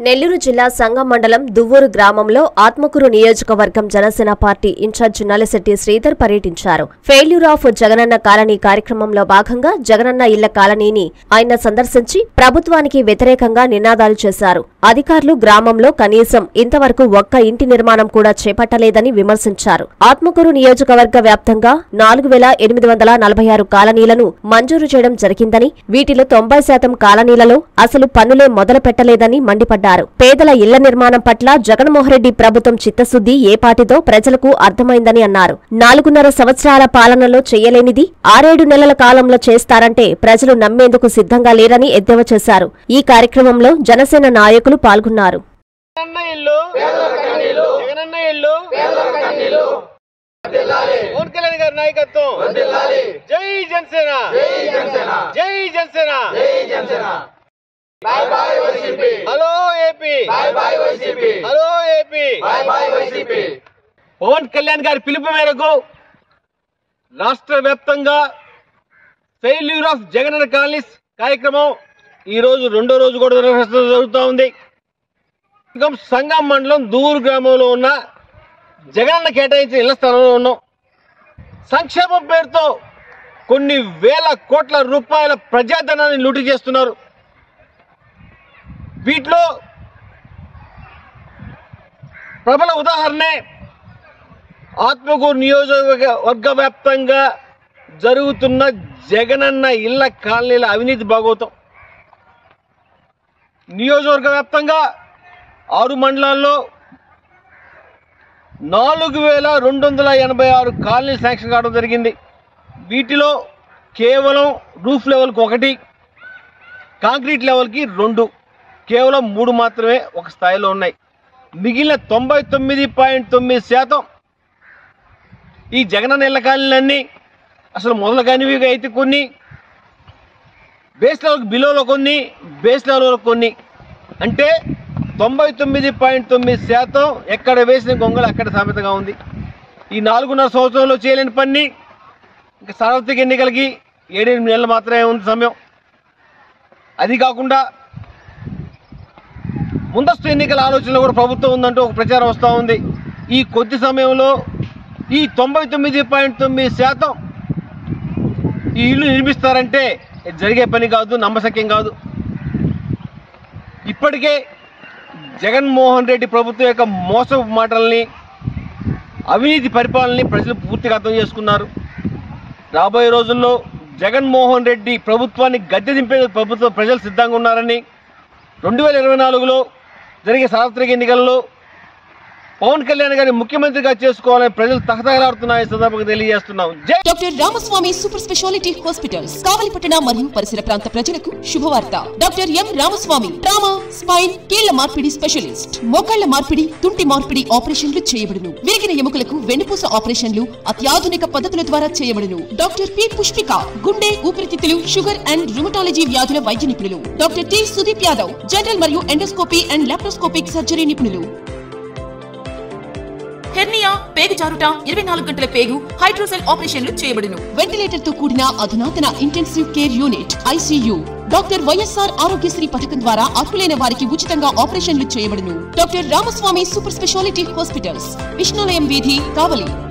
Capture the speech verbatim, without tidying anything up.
నెల్లూరు జిల్లా సంగం మండలం దువ్వూరు గ్రామంలో ఆత్మకూరు నియోజకవర్గం జనసేన పార్టీ ఇన్ఛార్జ్ నల్లశెట్టి శ్రీధర్ పర్యటించారు. ఫెయిల్యూర్ ఆఫ్ జగనన్న కాలనీ కార్యక్రమంలో భాగంగా జగనన్న ఇళ్ల కాలనీని ఆయన సందర్శించి ప్రభుత్వానికి వ్యతిరేకంగా నినాదాలు చేశారు. అధికారులు గ్రామంలో కనీసం ఇంతవరకు ఒక్క ఇంటి నిర్మాణం కూడా చేపట్టలేదని విమర్శించారు. ఆత్మకూరు నియోజకవర్గ వ్యాప్తంగా నాలుగు వేల ఎనిమిది వందల నలభై ఆరు కాలనీలను మంజూరు చేయడం జరిగిందని, వీటిలో తొంభై శాతం కాలనీలలో అసలు పనులే మొదలు పెట్టలేదని మండిపడ్డారు. పేదల ఇళ్ల నిర్మాణం పట్ల జగన్మోహన్రెడ్డి ప్రభుత్వం చిత్తశుద్ధి ఏపాటిదో ప్రజలకు అర్థమైందని అన్నారు. నాలుగున్నర సంవత్సరాల పాలనలో చేయలేనిది ఆరేడు నెలల కాలంలో చేస్తారంటే ప్రజలు నమ్మేందుకు సిద్ధంగా లేరని ఎద్దేవా చేశారు. ఈ కార్యక్రమంలో జనసేన నాయకులు పాల్గొన్నారు. Bye bye Y C P. Hello A P. Bye bye Y C P. Hello A P. Bye bye Y C P. Pawan Kalyan గారి పిలుపు మేరకు రాష్ట్ర వ్యాప్తంగా ఫెయిల్యూర్ ఆఫ్ జగనన్న కాలనీస్ కార్యక్రమం ఈ రోజు రెండో రోజు కూడా నిర్వహించడం జరుగుతూ ఉంది. సంగం మండలం దూరు గ్రామంలో ఉన్న జగనన్న కేటాయించిన ఇళ్ల స్థలంలో ఉన్నాం. సంక్షేమం పేరుతో కొన్ని వేల కోట్ల రూపాయల ప్రజాధనాన్ని లూటీ చేస్తున్నారు. వీటిలో ప్రబల ఉదాహరణే ఆత్మకూరు నియోజకవర్గ వ్యాప్తంగా జరుగుతున్న జగనన్న ఇళ్ల కాలనీల అవినీతి భాగోతం. నియోజకవర్గ వ్యాప్తంగా ఆరు మండలాల్లో నాలుగు వేల రెండు వందల ఎనభై ఆరు కాలనీలు శాంక్షన్ కావడం జరిగింది. వీటిలో కేవలం రూఫ్ లెవెల్కి ఒకటి, కాంక్రీట్ లెవెల్కి రెండు, కేవలం మూడు మాత్రమే ఒక స్థాయిలో ఉన్నాయి. మిగిలిన తొంభై తొమ్మిది పాయింట్ తొమ్మిది శాతం ఈ జగనన్న ఇళ్ల కాలనీలన్నీ అసలు మొదలు కానివిగా అయితే కొన్ని, బేస్ లెవెల్కి బిలోలో కొన్ని, బేస్ లెవెల్లో కొన్ని, అంటే తొంభై తొమ్మిది పాయింట్ తొమ్మిది శాతం ఎక్కడ వేసిన గొంగళి అక్కడ సామెతగా ఉంది. ఈ నాలుగున్నర సంవత్సరంలో చేయలేని పని ఇంకా సార్వత్రిక ఎన్నికలకి ఏడెనిమిది నెలలు మాత్రమే ఉంది సమయం. అది కాకుండా ముందస్తు ఎన్నికల ఆలోచనలో కూడా ప్రభుత్వం ఉందంటూ ఒక ప్రచారం వస్తూ ఉంది. ఈ కొద్ది సమయంలో ఈ తొంభై తొమ్మిది పాయింట్ తొమ్మిది శాతం ఈ ఇల్లు నిర్మిస్తారంటే జరిగే పని కాదు, నమ్మశక్యం కాదు. ఇప్పటికే జగన్మోహన్ రెడ్డి ప్రభుత్వం యొక్క మోసపు మాటల్ని, అవినీతి పరిపాలనని ప్రజలు పూర్తిగా అర్థం చేసుకున్నారు. రాబోయే రోజుల్లో జగన్మోహన్ రెడ్డి ప్రభుత్వాన్ని గద్దె దింపే ప్రభుత్వం ప్రజలు సిద్ధంగా ఉన్నారని, రెండు వేల ఇరవై నాలుగులో జరిగే సార్వత్రిక ఎన్నికల్లో పవన్ కళ్యాణ్ గారిని ముఖ్యమంత్రిగా చేసుకోవాలని ప్రజలు తహతహలాడుతున్నాయి సందర్భంగా తెలియజేస్తున్నాం. Doctor Ramaswamy super speciality hospitals కావలిపట్టణ మరియు పరిసర ప్రాంత ప్రజలకు శుభవార్త. Doctor M Ramaswamy trauma, spine, కీళ్ల మార్పిడి స్పెషలిస్ట్. మోకాళ్ల మార్పిడి, తుంటి మార్పిడి ఆపరేషన్లు చేయబడును. విరిగిన ఎముకలకు వెన్నుపూస ఆపరేషన్లు అత్యాధునిక పద్ధతుల ద్వారా చేయబడును. డాక్టర్ పి పుష్పిక గుండె, ఊపిరితిత్తులు, షుగర్ అండ్ రుమటాలజీ వ్యాధుల వైద్య నిపుణులు. Doctor T Sudeep Yadav general మరియు ఎండోస్కోపీ అండ్ లాప్రోస్కోపిక్ సర్జరీ నిపుణులు. హెర్నియా, పేగు జారుట, ఇరవై నాలుగు గంటల పేగు, హైడ్రోసెల్ ఆపరేషన్లు చేయబడును. వెంటిలేటర్ తో కూడిన అధునాతన intensive care unit I C U. Doctor YSR Aarogyasri పథకం ద్వారా అర్హులైన వారికి ఉచితంగా ఆపరేషన్లు చేయబడును. Doctor Ramaswamy super speciality hospitals, Vishnulayam వీధి, కావలి.